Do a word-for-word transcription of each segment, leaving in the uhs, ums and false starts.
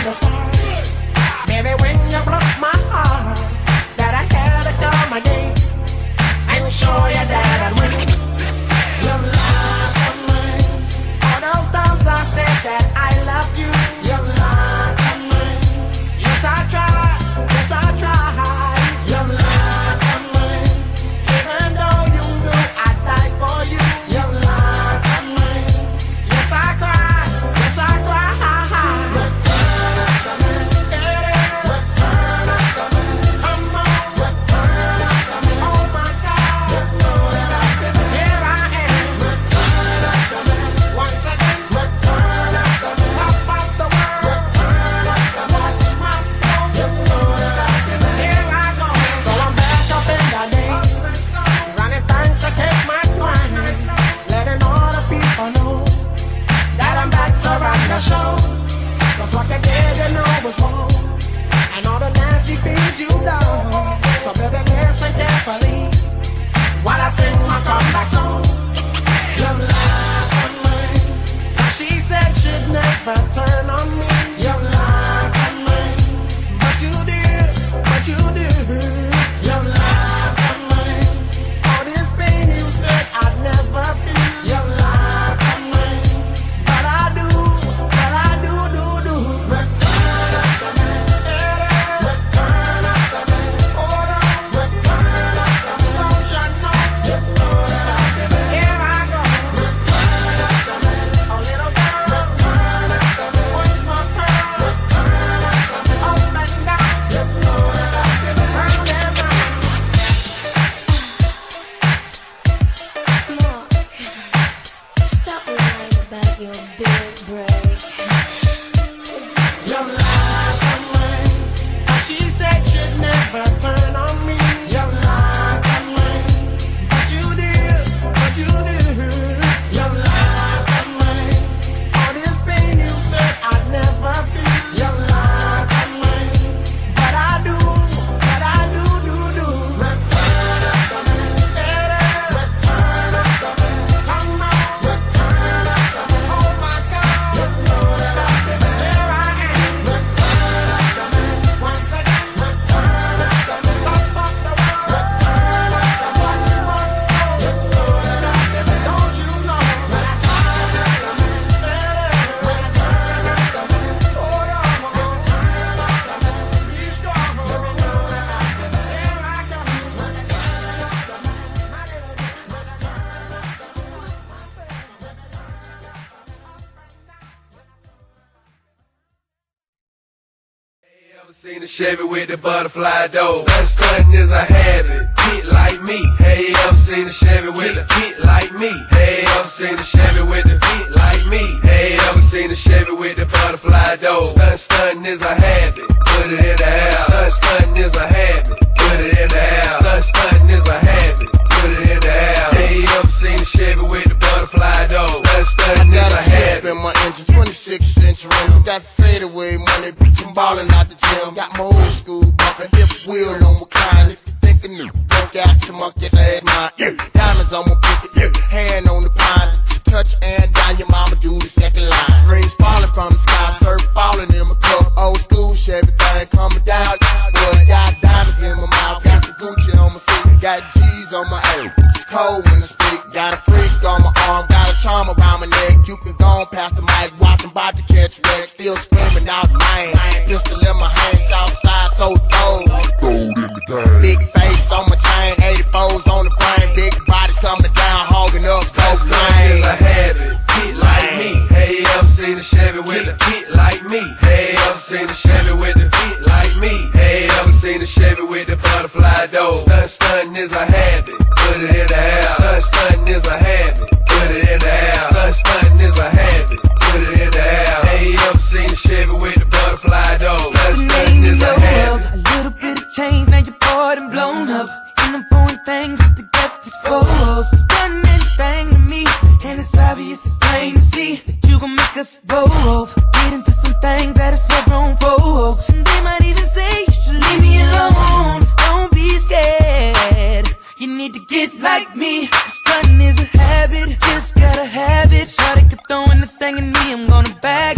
the start. Baby, when you broke my heart, that I had to come again and show you that I'd win. Your love of mine. All those times I said that I love you. Your love of mine. Yes, I tried. Yes, I tried. Your love of mine. Even though you knew I'd die for you. Your love of mine. Yes, I cried. Yes, I cried. Return of the man. Return of the man. Come on. Return of the man. Oh my God. You know that I've been there. Here I am. Return of the man. Once again. Return of the man. Top of the world. Return of the man. Watch my flow. You know that I've been there. Here I go. So I'm back up in the game. Running things to take my swine. Letting all the people know that I'm back to run the show. Cause what you did, you know was wrong. And all the nasty things you done. So baby, listen carefully while I sing my comeback song. Your love of mine. She said she'd never turn on me. Your love of mine. But you did, but you did. Your love of mine. All this pain you said I'd never be. Your love of mine. But I do, but I do, do, do. Return of the man. Return of the man. Hold on. Return of the man. Don't you know? You know that I've been there. Here I go. Return of the man. A little girl. Return of the man. What's my pearl? Return of the man. Up and down. You know that I've been there. Round and round. Mark, stop lying about your big break. Your love of mine. She said she'd never turn on me. Your love of mine. But you did, but you did. Your love of mine. All this pain you said I'd never be. Your love of mine. But I do, but I do, do, do. Return of the man. Return of the man. Come on. Return of the man. Oh my God. You know that I've been there. Here I am. Return of the man. Once again. Return of the man. Top of the world. Return of the man. You know that I've been there. Don't you know? Return of the man. Return of the man. Hold on. Return of the man. Be strong. You know that I've been there. Here I come. Return of the man. My little man. Return of the Ever seen a Chevy with the butterfly door? Stunt stunting is a habit. Get like me. Hey, you ever seen a Chevy with a get like me? Hey, you ever seen a Chevy with the get like me? Hey, you ever seen a Chevy with the butterfly door? Stunt stunting is a habit. Put it in the air. Stunt stunting is a habit. Put it in the air. Stunt stunting is a habit. Put it in the air. Hey, you ever seen a Chevy with the butterfly door? Stunt stunting is a habit. In my engine, twenty-six inch rims. Got fadeaway money, bitch, I'm ballin' out the gym. Got my old school bumpin', hip wheel on recline. If you think of new, don't get out your monkey ass mine. Yeah. Diamonds on my pinky, yeah. Hand on the pine. Touch and down, your mama do the second line. Strings falling from the sky, surf falling in my cup. Old school Chevy thing coming down. Well, got diamonds in my mouth, got some Gucci on my seat, got G's on my ass. It's cold when I speak, got a freak on my arm, got a charm around my neck. You can go on past the mic, watch them about to catch wreck. Still screaming out name, pistol in my hand, south side so cold. Big face on my chain, eighty-fours on the frame, big bodies coming down, hogging up Stunt both stunting is a lanes. habit. Get like me. Hey, you ever seen a Chevy with a get like me? Hey, you ever seen a Chevy with a get like me? Hey, you ever seen a Chevy with the butterfly door? Stunt stunting is a habit. Put it in the air. Stunt stunting is a habit. Put it in the air. Stunt stunting is a habit. Put it in the air. Hey, you ever seen a Chevy with the butterfly door? Stunt stunting is a habit. A little bit of change, now you're bored and blown up. And I'm pouring things with the guts exposed. It's done anything to me, and it's obvious, it's plain to see that you gon' make us both get into some things that is for grown folks. And they might even say you should leave me alone. Don't be scared, you need to get like me. Stunting is a habit, just gotta have it. Shawty can throw anything in me, I'm gonna bag it. No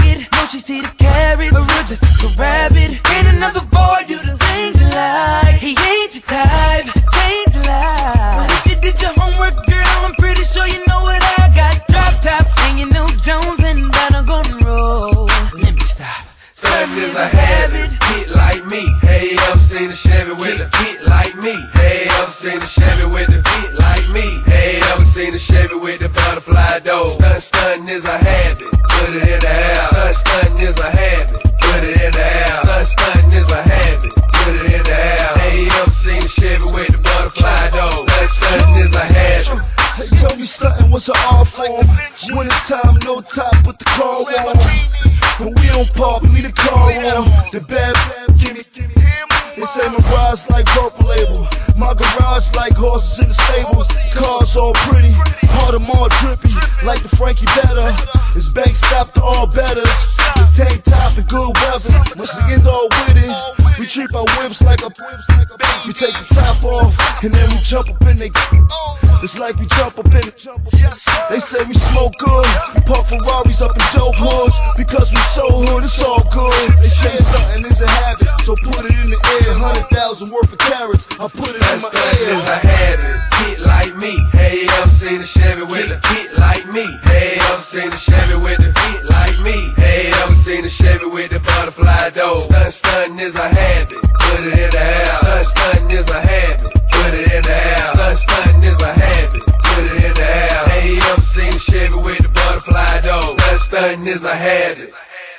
she see the carrots. A real just a rabbit. Ain't another boy do the things you like. He ain't your type, ain't your life. But if you did your homework, girl, I'm pretty sure you know what I got. Drop top, singing no Jones and down a golden road. Let me stop. Stuntin' is a habit, get like me. Hey, ever seen a Chevy with a get like me? Hey, ever seen a Chevy with a get like me? Hey, ever seen a Chevy with the butterfly door? Stunt, stuntin' is a habit, put it in the air. Stunt, stuntin' is a habit, put it in the air. Stunt, stuntin' is a habit, put it in the air. Hey, ever seen a Chevy with the butterfly door? Stunt, stuntin' is a habit. They tell me stuntin' was an art form. Winter time, no time, put the car on. When we don't park, leave the car on. The bad, bad, gimme, gimme. They say my ride's like purple label. My garage like horses in the stables. Cars all pretty, heart them all drippy. Like the Frankie Better. It's bank stop to all betters. It's tank top and good weather. Once we end all with it, we treat our whips like a. We take the top off and then we jump up in they. It's like we jump up in it. They say we smoke good, park Ferraris up in dope hoods. Because we so hood, it's all good. They say stuntin' is a habit, so put it in the air. Hundred thousand worth of carrots, I put it in my Stuntin' ear. is a habit, get like me. Hey, ever seen a Chevy with a get like me? Hey, ever seen a Chevy with a get like me? Hey, ever seen a Chevy with the butterfly door? Stunt, stuntin' is a habit, put it in the air. Stunt, stuntin' is a habit, put it in the air. Stunt, stuntin' is a habit, put it in the air. Hey, ever seen a Chevy with the butterfly door? Stunt, stuntin' is a habit.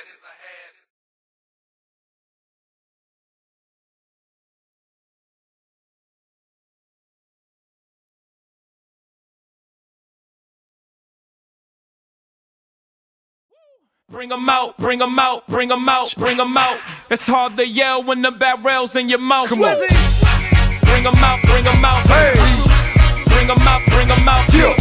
Bring 'em out, bring 'em out, bring 'em out, bring 'em out. It's hard to yell when the barrel's in your mouth. Come on. Bring 'em out, bring 'em out. Hey. Bring 'em out, bring 'em out. Yeah.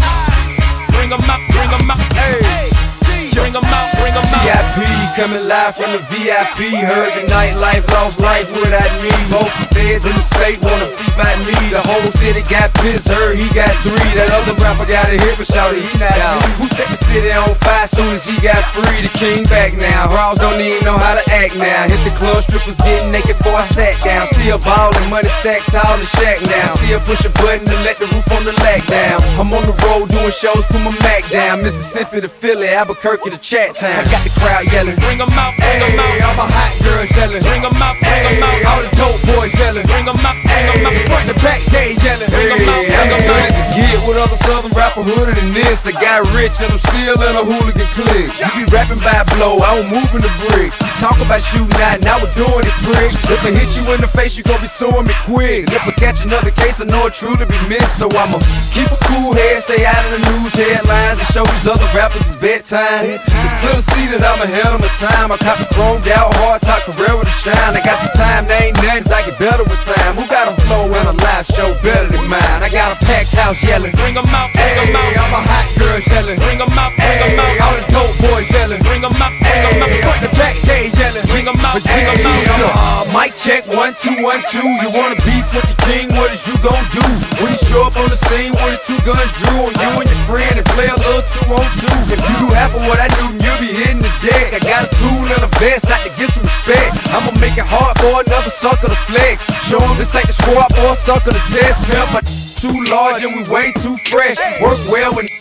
Bring 'em out, bring 'em out. Hey. Bring 'em out, bring 'em out. V I P coming live from the V I P. Heard the nightlife, lost life without me. Both the feds in the state wanna see by me. The whole city got pissed, heard he got three. That other rapper got a hit, but shouted he not out. Who set the city on fire soon as he got free? The king back now. Raws don't even know how to act now. Hit the club, strippers getting naked before I sat down. Still ballin', money stacked tall in the shack now. Still push a button to let the roof on the lag down. I'm on the road doing shows, put my Mac down. Mississippi to Philly, Albuquerque to Chat Town. I got the crowd yelling. Bring 'em out, bring 'em out. All my hot girls yelling. Bring 'em out, bring 'em out. All the dope boys yelling. Bring 'em out, bring 'em out. Front to back, they yelling. Bring 'em out, bring 'em out. To get with other southern rapper hooded than this. I got rich and I'm still in a hooligan clique. You be rapping by blow, I don't move in the brick. Talk about shooting out, now we're doing it, prick. If I hit you in the face, you gon' be suing me quick. If I catch another case, I know it truly be missed. So I'ma keep a cool head, stay out of the news headlines, and show these other rappers it's bedtime. It's clear to see that I'm ahead of my time. I caught the chromed out, hard top career with a shine. I got some time, there ain't nothing, I get better with time. Who got a flow and a live show better than mine? I got a packed house yelling. Bring 'em out, bring 'em out. All my hot girls yelling. Bring 'em out, bring 'em out. All the dope boys yelling. Bring 'em out, bring 'em out. Front to back, they yelling. Bring 'em out, bring 'em out. Uh, mic check, one, two, one, two. You wanna beef with the king, what is you gon' do? When you show up on the scene, one or two guns drew on you and your friend and play a little two on two. If you do half of what I do, then you'll be hitting the deck. I got a tool and a vest, I can get some respect. I'ma make it hard for another sucker to flex. Show 'em this ain't the squad or a sucker to test. Pimp, my too large and we way too fresh. Work well when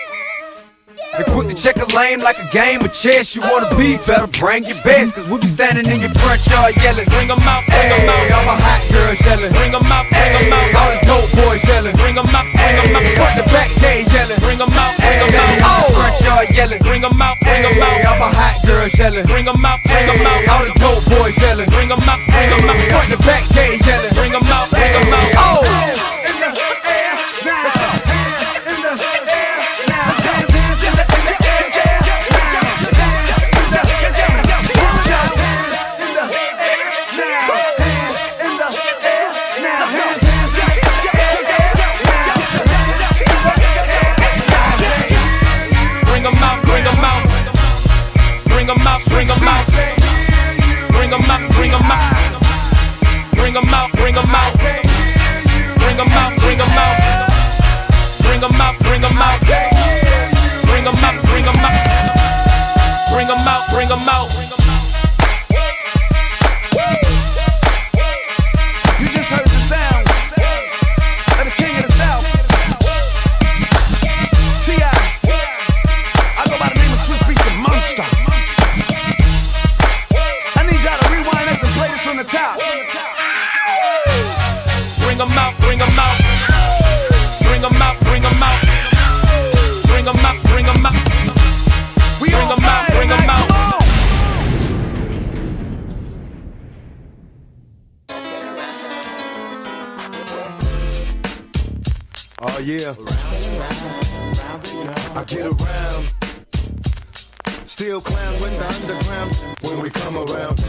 and quick to check a lane like a game of chess. You wanna be better, bring your best. Cause we be standing in your front yard yelling. Bring 'em out, bring 'em out. All my hot girls yelling. Bring 'em out, bring 'em out. All the dope boys yelling. Bring 'em out, bring 'em out. Front to back, they yelling. Bring 'em out, bring 'em out. Oh, front yard yelling. Bring 'em out, bring 'em out. All my hot girls yelling. Bring 'em out, bring 'em out. All the dope boys yelling. Bring 'em out, bring 'em out. Front to back, they yelling. Bring 'em out, bring 'em out. Oh. Bring 'em out, bring 'em out. Bring 'em out, bring 'em out. Bring 'em out, bring 'em out. Bring 'em out, bring 'em out. Bring 'em out, bring 'em out. Bring 'em out, bring 'em out. Bring 'em out, bring 'em out. Bring 'em out, bring 'em out. yeah. I get around. Still clown with the underground when we come around.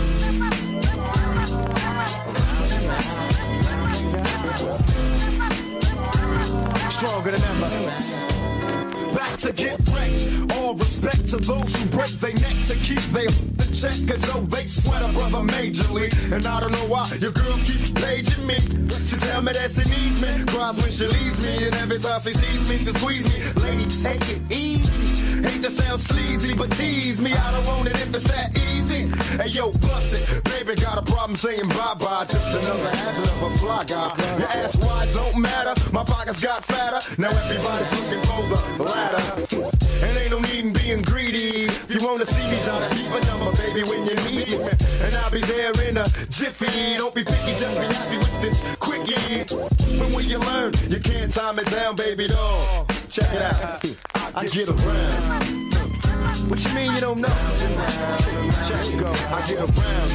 Stronger than ever. Back to get wrecked. All respect to those who break their neck to keep their the check, cause though they sweat a brother majorly. And I don't know why your girl keeps paging me. She tell me that she needs me, cries when she leaves me, and every time she sees me, she squeeze me. Lady, take it easy. Hate to sound sleazy, but tease me. I don't want it if it's that easy. Hey yo, bust it. Baby got a problem saying bye-bye. Just another hazard of a fly guy. Your ass wide don't matter. My pockets got fatter. Now everybody's looking for the ladder. And ain't no need in being greedy. If you wanna see me, try to keep a number, baby, when you need me. And I'll be there in a jiffy. Don't be picky, just be happy with this quickie. But when you learn, you can't time it down, baby doll. Check it out. I get around. What you mean you don't know? Check it go. I get around.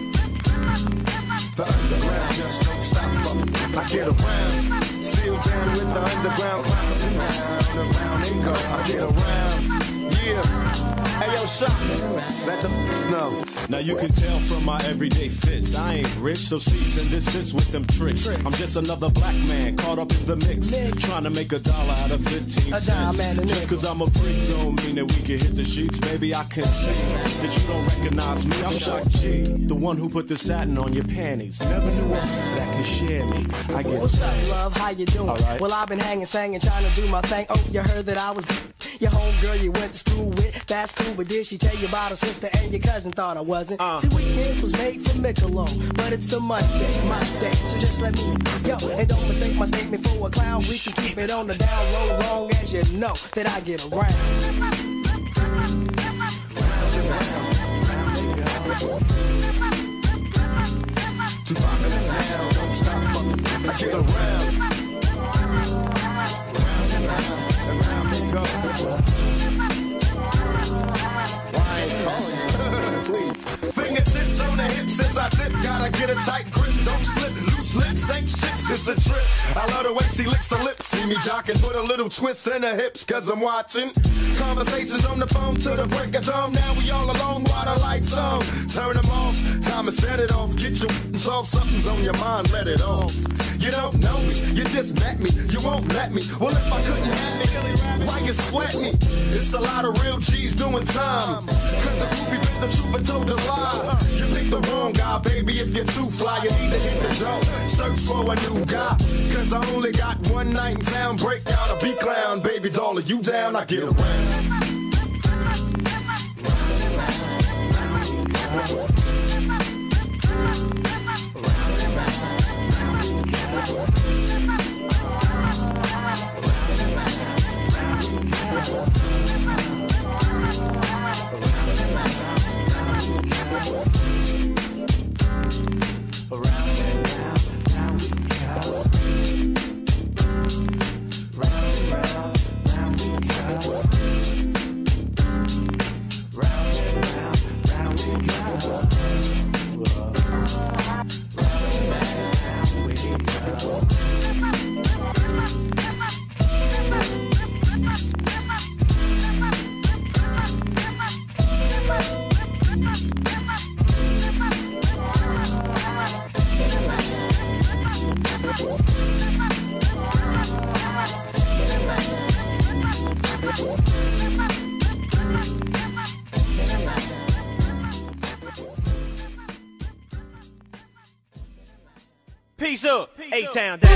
The underground just don't stop. I get around. Still down with the underground clouds. Around, around and go. I get around. Yeah. Hey yo, shot. Let them know. Now you can tell from my everyday fits, I ain't rich, so cease and desist with them tricks. I'm just another black man caught up in the mix, trying to make a dollar out of fifteen cents. Just cause I'm a freak don't mean that we can hit the sheets. Baby, I can see that you don't recognize me. I'm Shock G, the one who put the satin on your panties. Never knew a that could share me. I get What's up, love? How you doing? Right. Well, I've been hanging, singing, trying to do my thing. Oh, you heard that I was your homegirl you went to school with. That's cool, but did she tell you about her sister and your cousin? Thought I wasn't. Uh. See, weekend was made for Michelob, but it's a Monday, my day. So just let me, yo, and don't mistake my statement for a clown. We can keep it on the down low, long as you know that I get around. Round and round, round and go. Too far in the town, don't stop. I get around. Round and round, and round and go. Why ain't calling you? Please. Fingertips on the hips as I dip. Gotta get a tight grip, don't slip. Loose lips ain't ships, it's a trip. I love the way she licks her lips. See me jocking, put a little twist in her hips, cause I'm watching. Conversations on the phone to the break of dawn. Now we all alone while the lights on. Turn them off, time to set it off. Get your off, something's on your mind, let it off. You don't know me, you just met me, you won't let me. Well, if I couldn't have me, why you sweat me? It's a lot of real G's doing time. Cause the groupie bit the truth and told a lie. You picked the wrong guy, baby, if you're too fly, you need to hit the door. Search for a new guy, cause I only got one night in town. Break out a B-clown, baby doll, are you down? I get around. Peace up, A-Town down.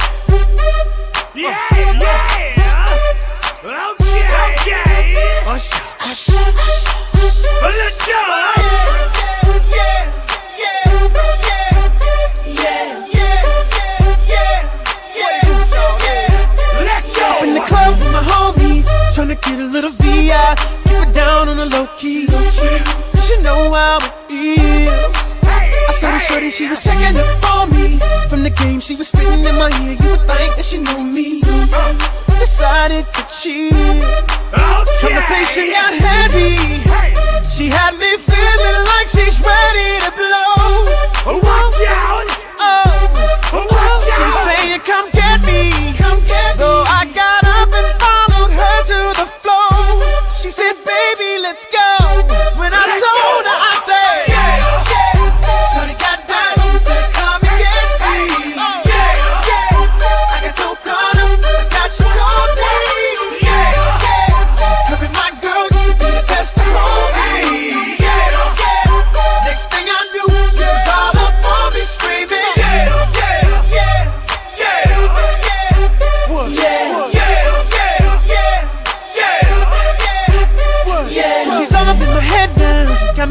Yeah, yeah. Okay, okay. Hush, hush, hush. Let's go. Yeah, yeah, yeah, yeah, yeah, yeah, yeah. Let's go. Up in the club with my homies, tryna get a little V I. Keep it down on the low key. She know how it feel. I saw the shorty, she was checking up on me. From the game, she was spitting in my ear. You would think that she knew me. I decided to cheat. Conversation got heavy. She had me feeling like she's ready to blow. Watch out! Oh, watch out! She's saying, come get me. Come get me. So I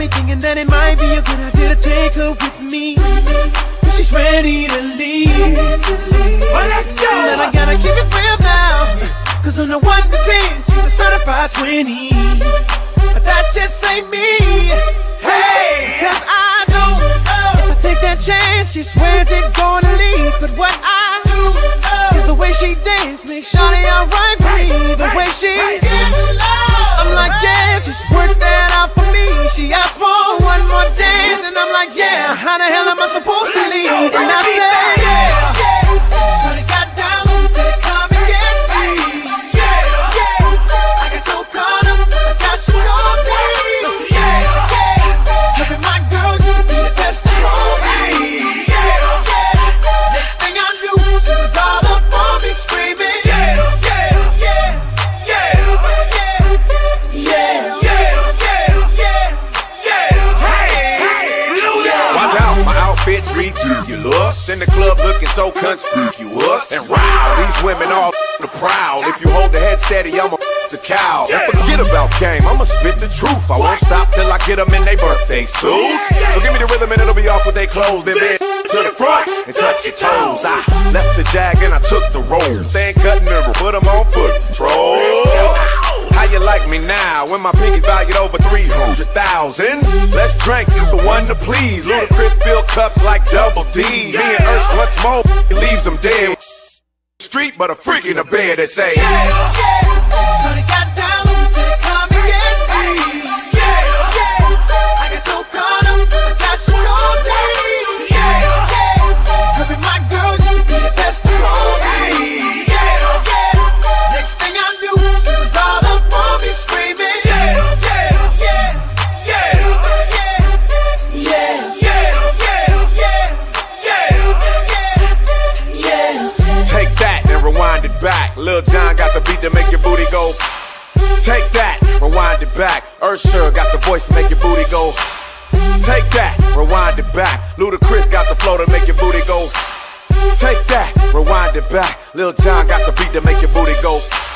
thinking that it might be a good idea to take her with me. She's ready to leave. Well, let's go. Then I gotta keep it real now, cause on the one to ten, she's a certified twenty. But that just ain't me. Hey, cause I know if I take that chance, she swears it's gonna leave. But what I do is the way she dance makes Shawty alright with me. The way she I'm like, yeah, just work that out for me. She asked for one more dance, and I'm like, yeah, how the hell am I supposed to leave? And I said, yeah, Shawty got down, said come and get me. Yeah, yeah, I got so caught up, I got you all day. Yeah, yeah, loving my girl, you be the best of all me. Yeah, yeah, next thing I knew, she was all up on me screaming. Yeah, yeah, yeah, yeah, yeah, yeah. Bitch, ridiculous. In the club looking so conspicuous. And wow, these women all the proud. If you hold the head steady, I'ma the cow. And forget about game, I'ma spit the truth. I won't stop till I get them in their birthday suit. So give me the rhythm and it'll be off with their clothes. Then bend to the front and touch your toes. I left the jag and I took the roll. Staying cut mirror, put them on foot control. How you like me now when my pinky's valued over three hundred thousand? Let's drink, you the one to please. Ludacris fill cups like double D. Me and Ursh once more, he leaves them dead. Street, but a freak in the bed that say, yeah, yeah. So they got down, said come and get me. Yeah, yeah. I got so caught up, I got you all day. Yeah, yeah. Loving my girl, you be the best of all me. Yeah, yeah. Next thing I knew, she was all up on me screaming. Yeah, yeah, yeah, yeah, yeah, yeah, yeah, yeah, yeah, yeah. Take that and rewind it back. Lil Jon got the beat to make your booty go. Take that, rewind it back. Ursher got the voice to make your booty go. Take that, rewind it back. Ludacris got the flow to make your booty go. Take that, rewind it back. Lil Jon got the beat to make your booty go.